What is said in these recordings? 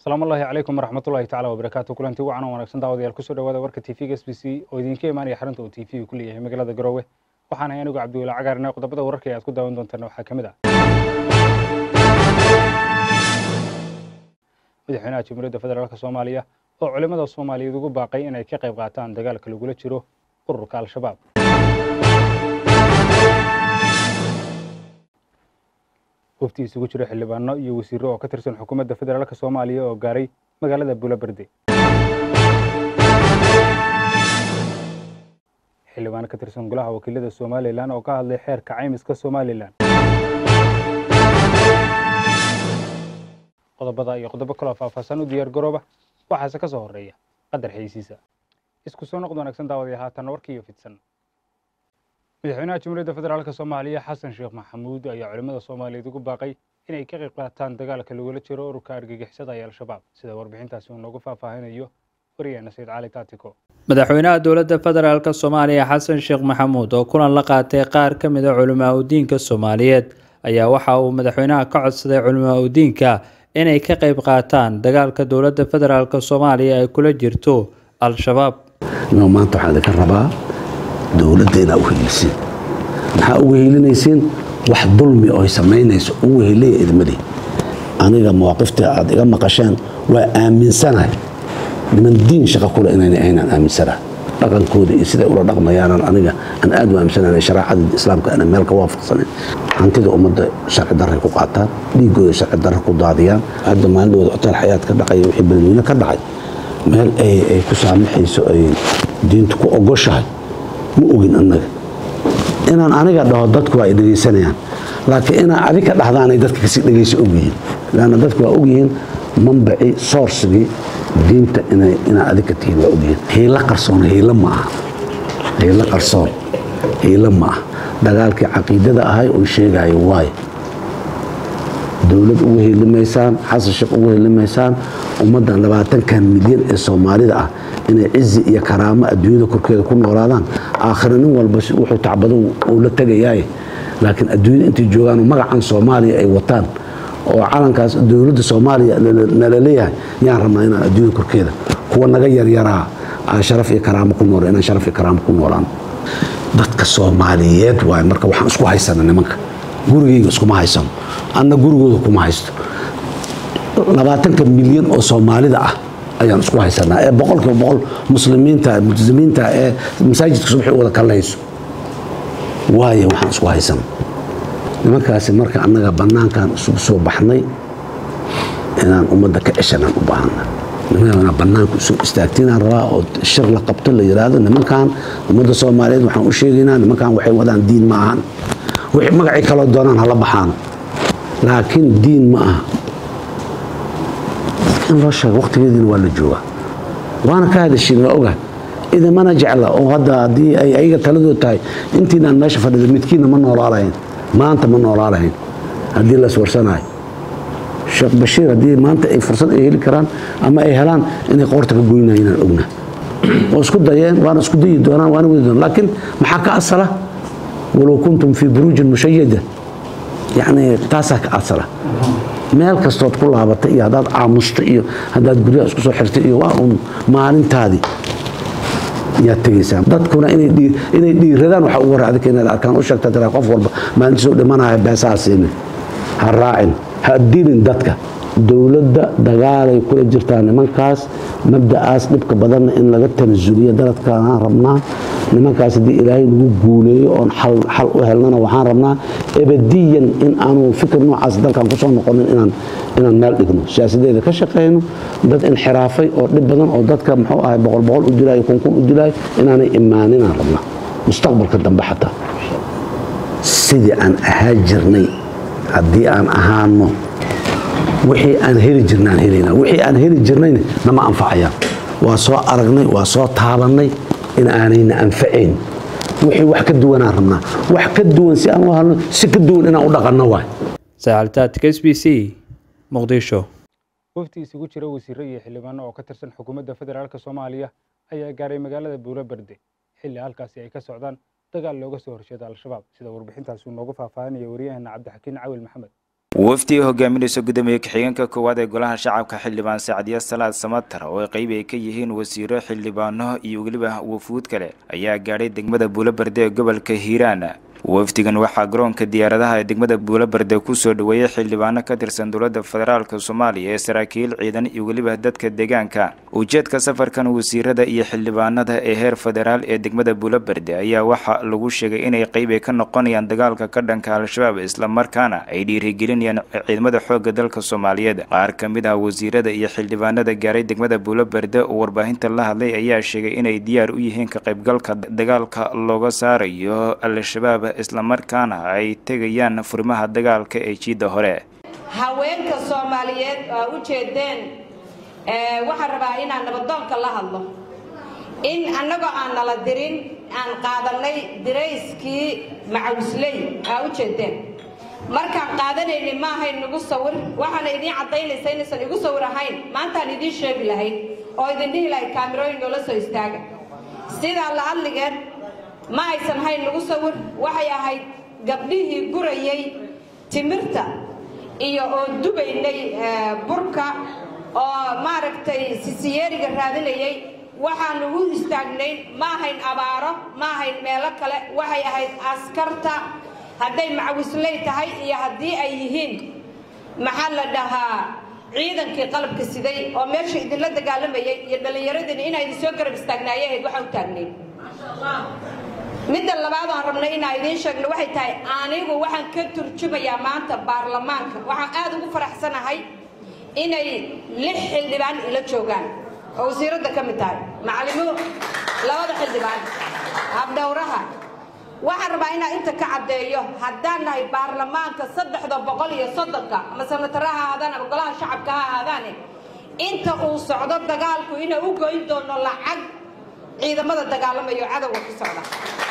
السلام الله عليكم ورحمة الله تعالى وبركاته. كلنتي وعنا ونكسن دعوة كسر دعوة ورك تي في اس بي سي وإذن كي ماني حرنت أو تي في كلية مجال الجروة وحنا هنا عبد الله عقارنا قد بدأ ورك يا تكون دعوة دون حكم ده. مدحنا جمهورية فدرالك الصومالية وعلماء الصومالية ذو باقيين أي كقيب قاتان دجال كل جولة شرو قرق على الشباب. وفتي isugu jira xildhibaano iyo wasiirro oo ka tirsan xukuumadda federaalka Soomaaliya oo gaaray magaalada Buulaberde. xildhibaan ka tirsan golaha wakiilada Soomaaliland oo ka hadlay xeerka caymiska Soomaaliland. qodobada iyo qodobo kale faahfaahsan u diyaar garooba waxaase ka soo horeeya qadar xaysiisa. isku soo noqdo wanaagsan daawadii haatan warkii iyo fidsan. madaxweynaha Jamhuuriyadda Federaalka Soomaaliya Xasan Sheekh Maxamuud ayaa culimada Soomaaliyeed ugu baaqay inay ka qayb qaataan dagaalka lagula jiro ururka argagixisada ee Al-Shabaab sida warbixintaasi uu noogu faahfaahinayo wariyana Said Cali Taatiko. madaxweynaha dowladda federaalka Soomaaliya Xasan Sheekh Maxamuud oo kulan la qaatay qaar ka mid ah culimada diinka Soomaaliyeed ayaa waxa uu madaxweynaha ka codsaday culimada diinka inay ka qayb qaataan dagaalka dowladda federaalka Soomaaliya ay kula jirto Al-Shabaab. maanta waxaa laga rabaa dowladdeena u heelisiin maxaa ugu heelinaysiin wax dulmi oo ay samaynayso ugu heelay idmadii aniga mawaqifta aad iga maqasheen waa aaminsanahay niman diin shaqo kule inaan aaminsanahay dhaqankooda iyo sida ula dhaqmayaan aniga aan aad u aaminsanahay shariicada islaamka ana meel ka waafaqsanayn hantida ummadda sharci darro ku qaataan dhiigooda sharci darro ku daadiyaan hadda maalintooda hotel xayaat ka dhacay wixii balweyne ka dhacay meel ay ku saamaxayso ay diintu ku ogoshahay ma ogin annaga inaan aniga dhaho dadku waa ay dhegaysanayaan laakiin inaan adiga ka dhahdaanay dadka kasii dhegaysa ogyihiin laana dadku waa ogyihiin manbaci soorsigii diinta inaa adiga tihiin waa ogyihiin hiilo qarsoon hiilo ma aha hiilo qarsoon hiilo ma aha dagaalkii caqiidada ahay oo sheegayo waay dowlad ugu helimaysaan xasan sheekh ugu helimaysaan ummaddan 20 milyan ee Soomaalida ah inay cizi iyo karaamo adduunyada korkeeda ku noolaadaan aakhir nin walba wuxuu tacbado oo la tagayay laakiin adduunyada intii joogaan magacan Soomaaliya ay wataan oo calankaas dowladda Soomaaliya la leeyahay yaan rabnaa inaan adduunyada korkeeda kuwa naga yaryaraa sharaf iyo karaamo ku nool inaan sharaf iyo karaamo ku noolaan dadka Soomaaliyeed waay marka waxaan isku haysanaa nimanka gurigeyga iskuma haysano anna gurigooda kuma haysto 20 milyan oo Soomaalida ah ayaan isku haysanaa ee boqolkiiba muslimiinta multizimiinta ee masaajidka subaxii wada kalayso waayo waxaan isku haysanaa nimankaasi marka annaga banaankan isugu soo baxnay inaan ummadda ka ceshanaan u baahanaa nimanka banaanku soo istaagtinaan rabaa oo shir la qabto la yiraahdo nimankan ummadda Soomaaliyeed waxaan u sheegaynaa nimankan waxay wadaan diin ma ahan wixii magacii kala doonaan hala baxaan laakiin diin ma aha in loo sheego waqtigeedina waa la joogaa waana ka hadashin waa ogahay idan mana jecla oo hadda haddii ay ayaga taladoo tahay intiinaan meesha fadhida midkiina ma noolaalahayn maanta ma noolaalahayn haddii la iswarsanayo sheekh bashiir haddii maanta ay fursad ay heli karaan ama ay helaan inay qoorta ka goynayaan inaan ogna oo isku dayeen waana isku dayi doonaan waana wadi doonaan laakiin maxaa ka asala walow kuntum fii buruujin mushayada يعني تاسك أصلا مال كستود كلها بطيء هذا عامستي هذا بريء اسكو حرتي وأم مالين تادي يا تيسام ده تكون إني ردان وحور هذا كنا كان وشك ترى قفور ما نسوي لمنا بأساسين هالراعن هالدين دتك دولة دجال يكون جرتان من كاس مبدأ أس نبقى بدلنا إن لقيت الزورية دلت كان ربنا لمن كاس دي إلهي نقولي أن حل أهلنا وحان ربنا أبديا إن أنا فكر نوع أصدق كان قصون نقولن إن المال إجنو سياسي ده كشقينه ده انحرافي أو بدن أو ده كمحو بقول أدلاي يكون أدلاي إن أنا إيماننا ربنا مستقبل قدام بحتى سيدي أن أهاجرني عدي أن أهانه wixii aan heli jirnaan helina wixii aan heli jirnayna nama anfacaya waa soo aragnay waa soo taabanay in aanayna anfacayn wixii wax ka duwan aan rabnaa wax ka duwan si aan u hadlo si ka duwan inaan u dhaqanno waay Saaltaad KSBC Muqdisho wafdi isugu jira wasiirro iyo xildhibaano oo ka tirsan xukuumadda federaalka Soomaaliya ayaa gaaray magaalada Buulaberde xilli halkaasi ay ka socdaan dagaal looga soo horjeedo Al-Shabaab sida warbixintaasi uu noogu faahfaahinaya wariyahana Cabdi Xakiin Cawil Maxamed wafdi hogaaminaysa gudoomiye ku-xigeenka koowaad ee golaha shacabka xildhibaan Sacdiya Salaad Samatar oo ay qayb ka yihiin wasiiro xildhibaano iyo waliba wafuud kale ayaa gaaray degmada Buulabarde ee gobolka Hiiraan. wafdigan waxaa garoonka diyaaradaha ee degmada Buulabarde ku soo dhaweeyay xildhibaano ka tirsan dowladda federaalka Soomaaliya ee saraakiil ciidan iyo waliba dadka deegaanka. ujeedka safarkan wasiirada iyo xildhibaanada ee heer federaal ee degmada Buulabarde ayaa waxa lagu sheegay inay qayb ka noqonayaan dagaalka ka dhanka al-shabaab isla markaana ay dhiirigelinayaan ciidamada xoogga dalka Soomaaliyeed. qaar ka mid ah wasiirada iyo xildhibaanada gaaray degmada Buulabarde oo warbaahinta la hadlay ayaa sheegay inay diyaar u yihiin ka qaybgalka dagaalka looga saarayo al-shabaab isla markaana ay tagayaan furimaha dagaalka ee jiida hore. haweenka Soomaaliyeed oo u jeedeen waxa rabaa inaan nabadoonka la hadlo in annaga aan nala dirin aan qaadanay direyskii macawisley u jeedeen markaan qaadanaynay ma ahayn nagu sawir waxaan idin cadaynaysaa inaysan igu sawir ahayn maantaan idin sheegi lahayn oo idin dhihi lahayd kaamirooyin noola soo istaaga sidaa la hadligeed ma aysan hayn lagu sawir waxay ahayd gabdhihii gurayay timirta iyo oo dubaynay burka oo maaragtay sisiyeeriga raadinayay waxaan ugu istaagnay ma ahayn abaaro ma ahayn meelo kale waxay ahayd askarta hadday macawisley tahay iyo haddii ay yihiin maxaa la dhahaa ciidankii qalabka siday oo meesha idinla dagaalamayay iyo dhallinyaradina inay idin soo garab istaagnaayeen waxa u taagnay midda labaad aan rabnay inaan idin sheegno waxay tahay anigu waxaan ka turjumayaa maanta baarlamaanka waxaan aad ugu faraxsanahay inay 6 xildhibaan ila joogaan oo wasiirada ka mid tahay macallimo labada xildhibaan abdawraha waxaan rabaa inaan inta ka cadeeyo haddaan nahay baarlamaanka 330 ama sanataraha aadaan ama golaha shacabka ha aadaan inta uu socdo dagaalku inuu u goyn doono lacag ciidamada dagaalamayo cadawga ku socda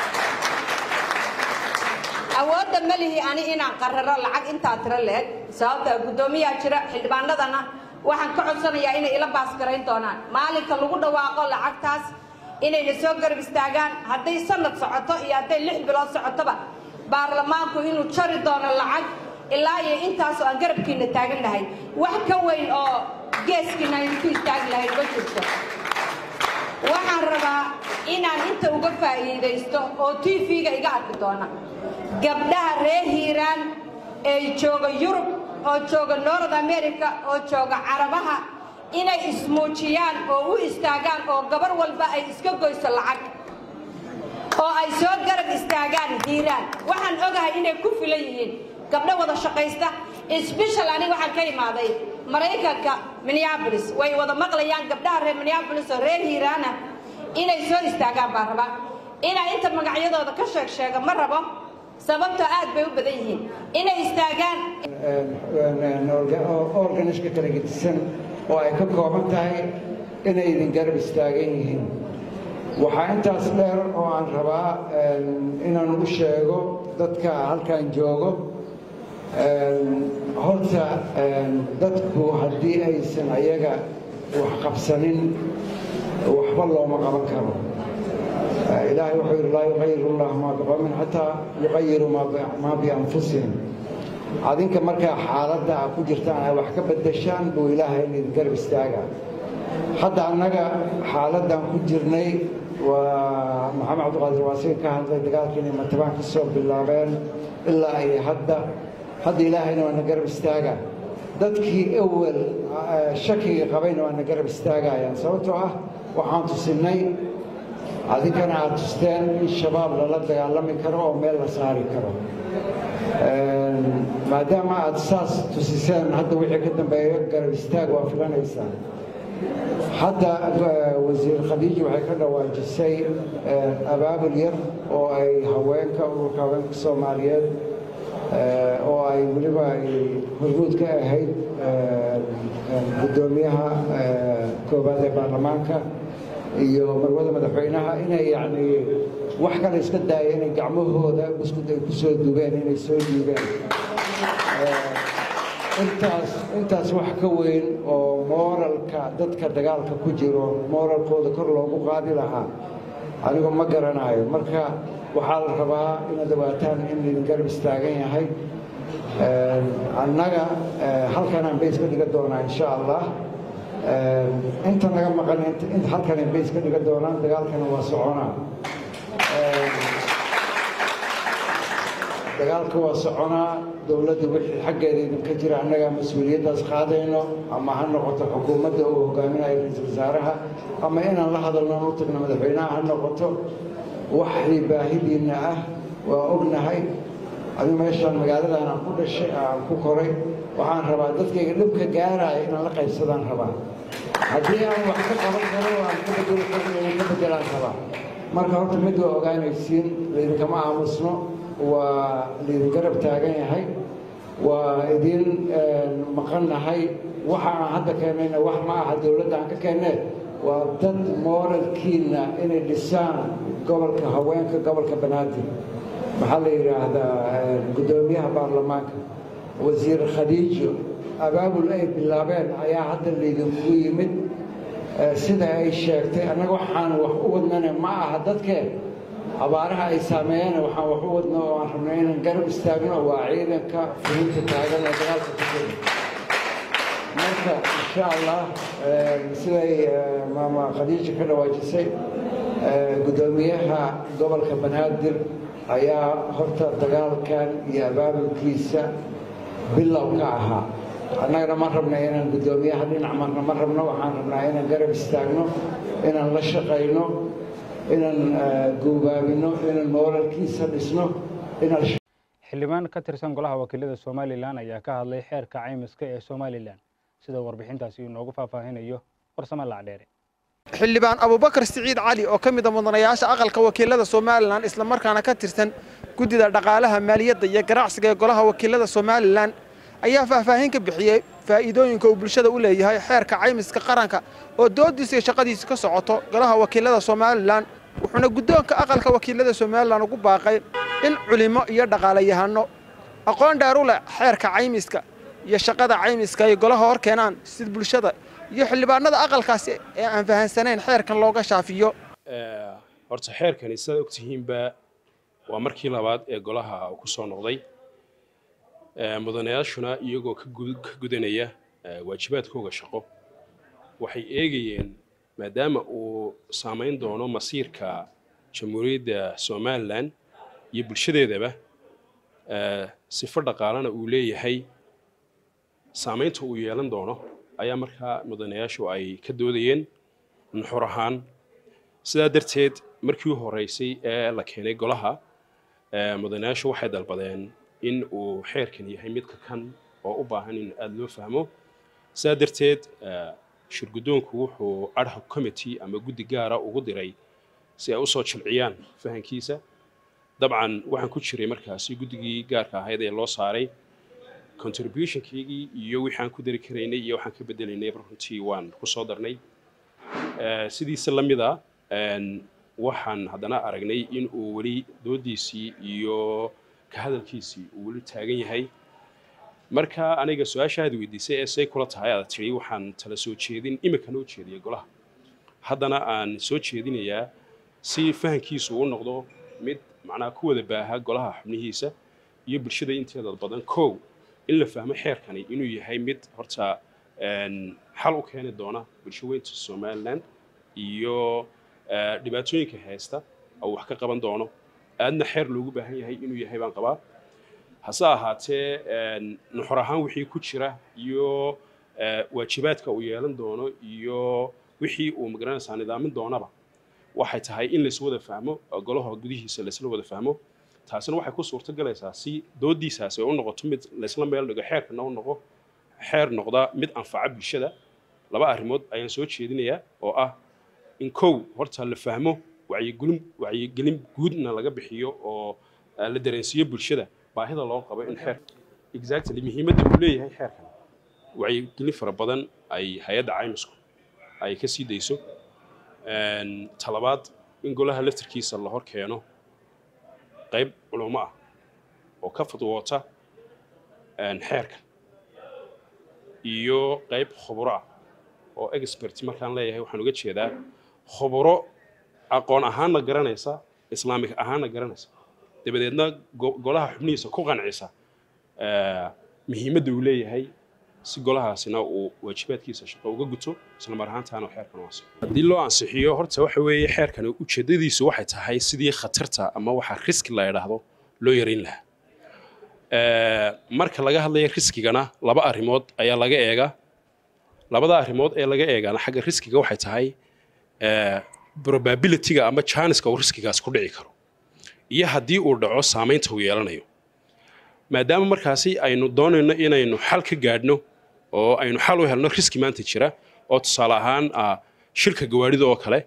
awooda malihi ani inaan qarraro lacag inta tira leed sababta gudoomiyaha jira xildhibaanadana waxaan ka codsanayaa inay ila baas gareyn doonaan maalinka lagu dhawaaqo lacagtaas inay la soo garab istaagaan hadday sanad socoto iyo hadday 6 bilood socotoba baarlamaanku inuu jari doono lacag ilaa iyo intaas oo aan garabkiina taagan lahay wax ka weyn oo geeskiina ku istaagi lahay ma jirto waxaan rabaa inaan inta uga faa'iideysto oo TV-ga iga arki doona gabdhaha reer Hiiraan ee jooga Yurub oo jooga North America oo jooga Carabaha inay ismuujiyaan oo u istaagaan oo gabar walba ay iska goyso lacag oo ay soo garab istaagaan Hiiraan waxaan ogahay inay ku filan yihiin gabdho wada shaqaysta special ani waxaan ka imaaday Mareykanka Minneapolis way wada maqlayaan gabdhaha reer Minneapolis oo reer Hiiraan inay soo istaagaan baa raba inay inta magacyadooda ka sheeg ma rabo sababta aad bay u badan yihiin inay istaagaan organiska kala gedisan oo ay ka kooban tahay inay idin garab istaagan yihiin waxaa intaas dheer oo aan rabaa inaan u sheego dadka halkan joogo horta dadku haddii aysan ayaga wax qabsanin waxba looma qaban karo ilaahay wuxuu yidhi laa yuqayiru llahu maa biqawmin xataa yuqayiru maa bianfusihim adinka markaa xaaladda ku jirtaan ay wax ka beddeshaan buu ilaahay idin garab istaagaa hadda annaga xaaladdan ku jirnay waa maxamed cabdiqaadir waasiin ka hadlay dagaalkii inay matabaan ka soo bilaabeen ilaa ay hadda ilaahayna waa na garab istaagaa dadkii awal shakiga qabayna waa na garab istaagayaan sababtoo ah waxaan tusinay adinkana aad tusteen in shabaab lala dagaalami karo oo meel la saari karo maadaama aad saas tusiseen hadda wixii ka dambeeyo garab istaag waa filanaysaa hadda wasiir khadiiji waxay ka dhawaajisay abaabul yar oo ay haweenka ururka haweenka Soomaaliyeed oo ay waliba hormuud ka ahayd gudoomiyaha koobaad ee baarlamaanka iyo marwada madaxweynaha inay yani wax kale iska daayeen inay gacmahooda buskud ay ku soo dubeen inay soo dhiibeen intaas wax ka weyn oo moralka dadka dagaalka ku jiro moralkooda kor loogu qaadi lahaa anigu ma garanayo marka waxaa la rabaa inaad ogaataan in idin garab istaagan yahay annaga halkanaan bays ka dhigan doonaa insha allah inta naga maqan halkanay bays ka dhigan doonaan dagaalkana waa soconaa dagaalka waa soconaa dowladda wixii xaggeeda idinka jira annagaa mas-uuliyaddaas qaadayno ama ha noqoto xukuumadda uu hogaaminayo ra-iisul wasaaraha ama inaan la hadalno u tagno madaxweynaha ha noqoto waxii baahidiinna ah waa ognahay adigu meeshaan magaaladan aan ku dhashay aan ku koray waxaan rabaa dadkayga dhibka gaaraya inaan la qaybsadaan rabaa haddii aan wax ka qaban karo aan ka bedeli karo inaan ka bedelaan rabaa marka horta mid waa ogaanaysiin laydinkama aamusno waa laydin garab taagan yahay waa idin maqannahay waxa aan hadda keenayna wax ma aha dowladda aan ka keennee waa dad mooralkiina inay dhisaan gobolka haweenka gobolka banaadir maxaa la yidhaahdaa guddoomiyaha baarlamaanka wasiir khadiijo abaabul ay bilaabeen ayaa hadda laydinku yimid sida ay sheegtay annaga waxaan wax u wadnana ma aha dadkeen abaaraha ay saameeyeen waxaan wax u wadno oo aan rabnay inaan garab istaagno waa ciidanka fulinta taagan ee dagaalka ku jira marka insha allah siday maama khadiija ka dhawaajisay guddoomiyaha gobolka banaadir ayaa horta dagaalkan iyo abaabulkiisa bilow ka ahaa annagana ma rabna inaan guddoomiyaha dhinac marna ma rabno waxaan rabnaa inaan garab istaagno inaan la shaqayno inaan guubaabino inaan mooralkiisa dhisno xildhibaan ka tirsan golaha wakiilada Somaliland ayaa ka hadlay xeerka caymiska ee Somaliland sida warbixintaasi inoogu faahfaahinayo farsamo la dheere xildhibaan Abubakar Siciid Cali oo kamid ah mudanayaasha aqalka wakiilada Somaliland isla markaana ka tirsan gudida dhaqaalaha maaliyadda iyo ganacsiga ee golaha wakiilada Somaliland ayaa faahfaahin ka bixiyay faa'iidooyinka uu bulshada u leeyahay xeerka caymiska qaranka oo doodiisa iyo shaqadiisa ka socoto golaha wakiilada Somaliland wuxuuna guddoonka aqalka wakiilada Somaliland ugu baaqay in culimo iyo dhaqaalayahano aqoon dheer u leh xeerka caymiska iyo shaqada caymiska ay golaha hor keenaan si bulshada iyo xildhibaanada aqalkaasi ee aan fahansanayn xeerkan looga shaafiyo horta xeerkan isaga ogtihiinba waa markii labaad ee golaha ku soo noqday mudanayaashuna iyagoo ka gudanaya waajibaadkooda shaqo waxay eegayeen maadaama uu saameyn doono masiirka jamhuuriyadda Somaliland iyo bulshadeedaba sifo dhaqaalana uu leeyahay saameynta uu yeelan doono ayaa markaa mudanayaashu ay ka doodayeen nuxur ahaan sidaa darteed markii horeysay ee la keenay golaha mudanayaashu waxay dalbadeen in uu xeerkan yahay mid ka kan oo u baahan in aad loo fahmo sidaa darteed shirguddoonku wuxuu ad hoc committee ama guddi gaara ugu diray si ay u soo jilciyaan fahankiisa dabcan waxaan ku jiray markaasi guddigii gaarka ahayd ee loo saaray contributionkeygii iyo wixii aan ku dari karaynay iyo waxaan ka bedelaynay runtii waan ku soo darnay sidiisa la mid ah waxaan haddana aragnay in uu weli doodiisii iyo ka hadalkiisii uu weli taagan yahay marka aniga su'aashaada weydiisay ee say kula tahay aad tiri waxaan tala soo jeedin imika noo jeediyay golaha haddana aan soo jeedinayaa si fahankiisu u noqdo mid macnaha ku wada baaha golaha xubnihiisa iyo bulshada inteeda badan kow in la fahmo xeerkani inuu yahay mid horta xal u keeni doona bulsho weynta Somaliland iyo dhibaatooyinka haysta oo wax ka qaban doono aadna xeer loogu baahan yahay inuu yahay baan qabaa hase ahaatee nuxur ahaan wixii ku jira iyo waajibaadka uu yeelan doono iyo wixii uu magaranaysaa nidaamin doonaba waxay tahay in la isla wada fahmo golaha gudihiisa la isla wada fahmo taasina waxay ku suurto galaysaa si doodiisaas ay u noqoto mid la isla meel dhigo xeerkana u noqo xeer noqda mid anfaca bulshada laba arrimood ayaan soo jeedinayaa oo ah in kow horta la fahmo wacyigelin guudna laga bixiyo oo la dareensiiyo bulshada baahida loo qabo in xeer exactly muhiimadda uu leeyahay xeerkan wacyigelin fara badan ay hay'adda caymisku ay ka sii dayso talabaad in golaha laftirkiisa la hor keeno qayb culimo ah oo ka fadwoota xeerkan iyo qayb khubro ah oo expert markaan leeyahay waxaan uga jeedaa khubro aqoon ahaanna garanaysa islaamik ahaanna garanaysa dabadeedna golaha xubnihiisa ku qancisa muhiimadda uu leeyahay si golahaasina uu waajibaadkiisa shaqo uga guto isla mar ahaantaana xeerkan u ansixiyo haddii loo ansixiyo horta waxa weeye xeerkan ujeedadiisu waxay tahay sidii khatarta ama waxa riski la yidhaahdo loo yareyn lahaa marka laga hadlayo riskigana laba arrimood ayaa laga eegaa labada arrimood ee laga eegana xagga riskiga waxay tahay probability-ga ama chance-ka uu riskigaas ku dhici karo iyo haddii uu dhaco saamaynta uu yeelanayo maadaama markaasi aynu doonayno inaynu xal ka gaadhno oo aynu xal u helno riski maanta jira oo tusaale ahaan shilka gawaarida oo kale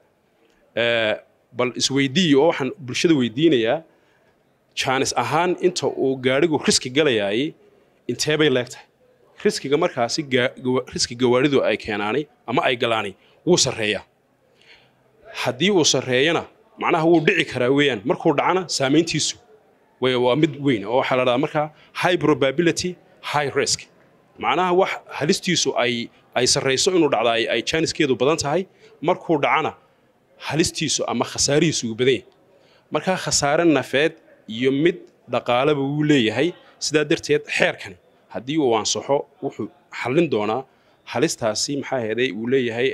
bal isweydiiyo oo waxaan bulshada weydiinayaa chance ahaan inta uu gaadhigu riski galayay intee bay leegtahay riskiga markaasi riski gawaaridu ay keenaanay ama ay galaanay wuu sarreeyaa haddii uu sarreeyana macnaha wuu dhici karaa weeyaan markuu dhacana saamayntiisu waa mid weyn oo waxaa la dhahaa markaa high probability high risk macnaha wax halistiisu ay sarreyso inuu dhacda ay chancekeedu badan tahay markuu dhacana halistiisu ama khasaarihiisu uu badan yahay markaa khasaare nafeed iyo mid dhaqaalaba wuu leeyahay sidaa darteed xeerkani haddii uu ansaxo wuxuu xallin doonaa halistaasi maxaa heeday uu leeyahay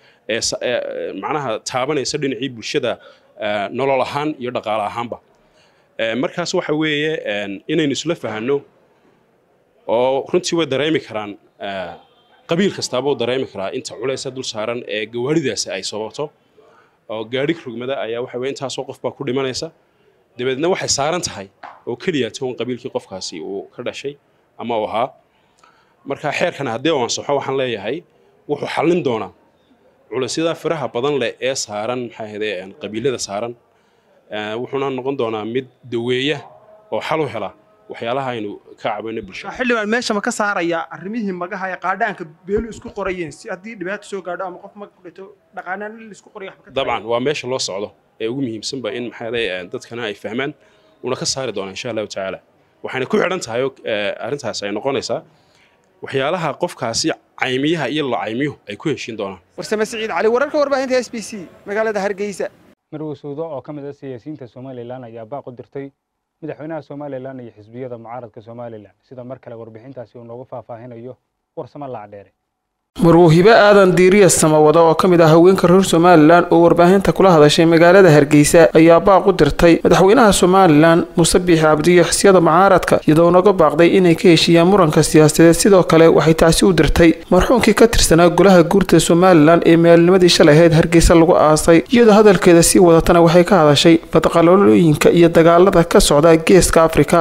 macnaha taabanaysa dhinacii bulshada nolol ahaan iyo dhaqaale ahaanba markaas waxa weeye inaynu isla fahanno oo runtii way dareemi karaan qabiil kastaaba uu dareemi karaa inta culaysa dul saaran ee gawaaridaasi ay sababto oo gaadhi rugmada ayaa waxa weeye intaasoo qof baa ku dhimanaysa dabeedna waxay saaran tahay oo keliya toon qabiilkii qofkaasi uu ka dhashay ama uu ahaa marka xeerkan haddii uu ansaxo waxaan leeyahay wuxuu xallin doonaa culaysyada faraha badan leh ee saaran maxaa heeday qabiilada saaran wuxuuna noqon doonaa mid daweeya oo xal u hela waxyaalaha aynu ka cabayno bulshada xildhibaan meesha ma ka saaraya arrimihii magaha ee qaadhaanka beelu isku qorayeen si haddii dhibaato soo gaadho ama qof mag ku dhito dhaqaanaan la isku qorayo dabcan waa meesha loo socdo ee ugu muhiimsanba in maxaa heeday dadkana ay fahmaan una ka saari doonaa insha allahu tacaala waxayna ku xidhan tahay arrintaas ay noqonaysaa waxyaalaha qofkaasi caymiyaha iyo la caymiyuhu ay ku heshiin doonaan warsame siciid cali wararka warbaahinta SBC magaalada Hargeysa marwo suudo oo ka mid ah siyaasiyiinta Soomaaliland ayaa baaq u dirtay madaxweynaha Soomaaliland iyo xisbiyada mucaaradka Soomaaliland sida mar kale warbixintaasi uu noogu faahfaahinayo warsamo la cadheere marwuhiba aadan diiriya samawada oo ka mid ah haweenka reer Soomaaliland oo warbaahinta kula hadashay magaalada Hargeysa ayaa baaq u dirtay madaxweynaha Soomaaliland Muuse Biixi Cabdi iyo xisbiyada mucaaradka iyadoo naga baaqday inay ka heshiiyaan muranka siyaasadeed sidoo kale waxay taasi u dirtay marxuumkii ka tirsanaa golaha guurta Soomaaliland ee maalnimadii shalay ahayd Hargeysa lagu aasay iyadoo hadalkeeda si wadatana waxay ka hadashay fadqalooyinka iyo dagaalada ka socda geeska Afrika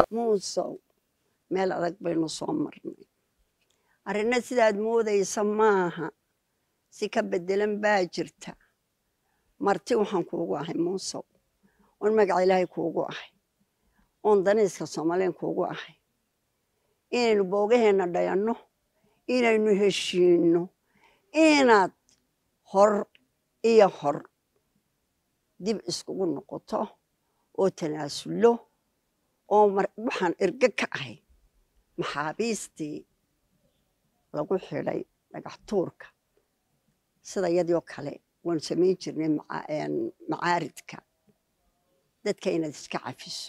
meel adag baynu soo marnay arrinna sidaad moodaysa maaha si ka bedelan baa jirta marti waxaan kuugu ahay Muuse oon magaca Ilaahay kuugu ahay oon daniska Soomaaliyeed kuugu ahay inaynu boogaheena dhayanno inaynu heshiino inaad hor iyo hor dib iskugu noqoto oo tanaasulo oo waxaan erga ka ahay maxaabiistii lagu xidhay dhagax tuurka sida iyadoo kale waan sameyn jirnay macaaridka dadka inaad iska cafiso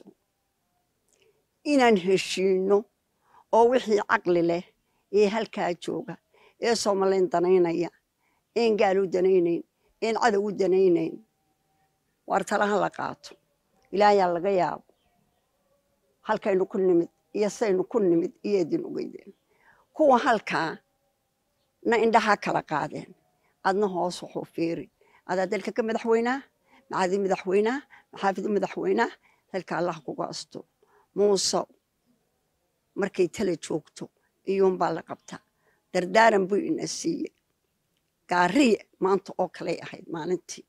inaan heshiino oo wixii caqli leh ee halkaa jooga ee Soomaaliland danaynaya een gaal u danaynayn een cadow u danaynayn war talaha la qaato ilaahay laga yaabo halkaynu ku nimid iyo saynu ku nimid iyo idin ugeydeen kuwa halkaa na indhaha kala qaadeen adna hoos wuxuu fiiri ada dalka ka madaxweynaha macaadi madaxweynaha maxaafid madaxweynaha dalka Allah kugu asto Muuse markay tala joogto iyuun baa la qabtaa dardaaran buu ina siiyay gaariye maanta oo kale ahayd maalintii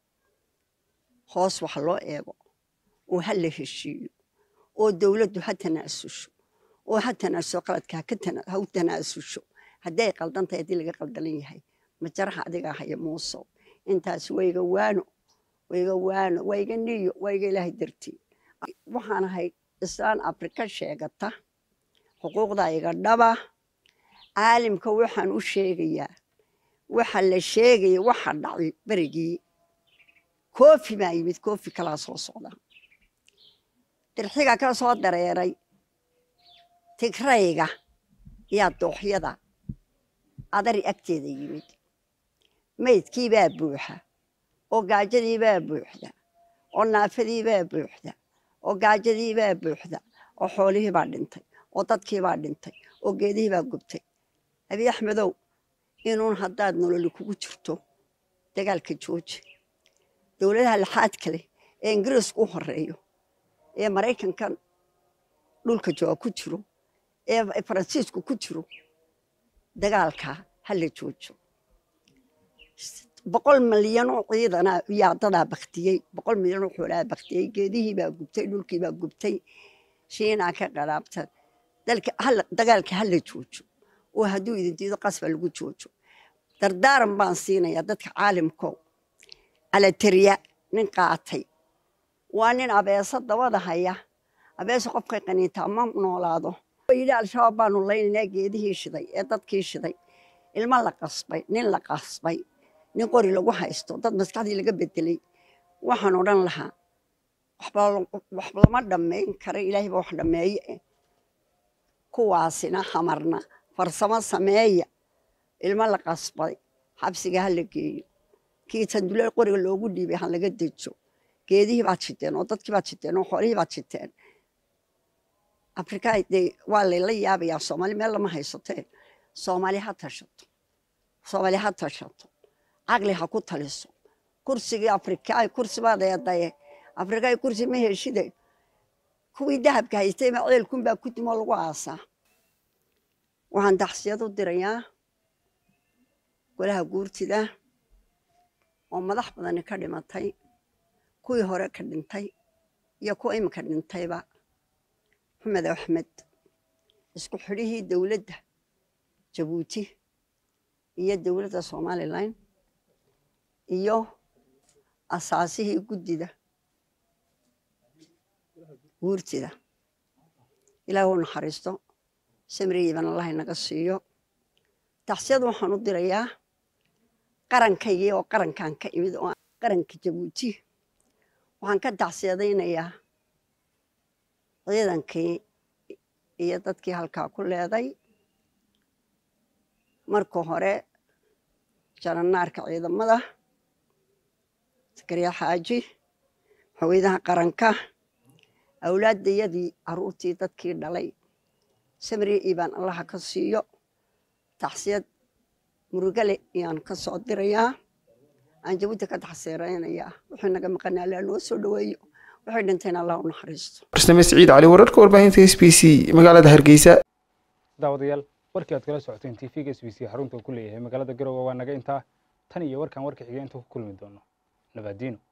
hoos wax loo eego oo hal la heshiiyo oo dawladdu ha tanaasusho oo ha tanaaso qaladka ha u tanaasusho hadday qaldantahay hadii laga qaldalan yahay ma jaraha adiga haya Muuse intaas wayga waano wayga niyo wayga Ilaahay dartii waxaan ahay islaan Afrika sheegata xuquuqda iga dhaba caalimka waxaan u sheegayaa waxa la sheegay waxa dhacay barigii koofi ma yimid koofi kala soo socda dirxiga ka soo dareeray tigrayga yaa dooxyada adari agteeda yimid maydkii baa buuxa oo gaajadii baa buuxda oo naafadii baa buuxda oo gaajadii baa buuxda oo xoolihii baa dhintay oo dadkii baa dhintay oo geedihii baa gubtay Abiy Axmedow inuun haddaad nololi kugu jirto dagaalka jooji dowladaha laxaad kale ee Ingiriisku u horeeyo ee Mareykanka dhulka jooga ku jiro ee Faransiisku ku jiro dagaalka hal joojo 100 milyan oo ciidana yaa dada baktiyay 100 milyan oo xoolaha baktiyay geedihii baa gubtay dhulkii baa gubtay shiina ka qaraabta dagaalka hal joojo oo haduu idin diido qasba lagu joojo dardaaran baan siinaya dadka caalamka ala tiriya nin qaatay waa nin abeesa dabada haya abeesa qofka qaniinta ma noolaado yiri al-shabaab baanu leeyahay geedihii shiday ee dadkii shiday ilma la qasbay nin qori lagu haysto dad maskaxdii laga bedelay waxaan oran lahaa waxba lama dhameyn karo ilaahay baa wax dhameeyay kuwaasina xamarna farsamo sameeya ilma la qasbay xabsiga hal geeyo kii tandulay qoriga loogu dhiibay han laga dejo geedihii baad shiteen oo dadkii baad shiteen oo xoolihii baad shiteen Afrika waa la yaabayaa Soomaali meel lama haysateen Soomaali ha tashato aqli ha ku taliso kursiga Afrika ay kursi baad yeeday Afrika ay kursi ma heshideen kuwii dahabka haystay ma ceelkun baa ku timo lagu aasaa waxaan taxsiyad u dirayaa golaha guurtida oo madax badan ka dhimatay kuwii hore ka dhintay iyo kuwa imka dhintayba Maxamed Axmed isku xirihii dawladda Jabuuti iyo dawladda Soomaaliland iyo asaasihii guddida guurtida ilaahu naxariisto samriiban Allah inaga siiyo taxsiyad waxaan u dirayaa qarankayga oo qarankan ka imid oo qaranka Jabuuti waxaan ka taxsiyadaynayaa ciidankii iyo dadkii halkaa ku leeday marka hore jaranaarka ciidamada Sakariya Xaaji haweenaha qaranka awlaadayadii aruurtii dadkii dhalay samri ibaan Allah ka siiyo taxsiyad murugale iyaan ka soo dirayaa aan Jabuuti ka taxsiiraynayaa wuxuu naga maqnaa la noo soo dhaweeyo waxay dhinteen Allah u naxariisto Farsame Saciid Cali wararka warbaahinta SBC magaalada Hargeysa daawadayaal warkii aad kala socoteen TV-ga SBC xarunta ku leeyahay magaalada Garowe waa naga inta tan iyo warkan warka xigeenta ku kulmi doono nabadino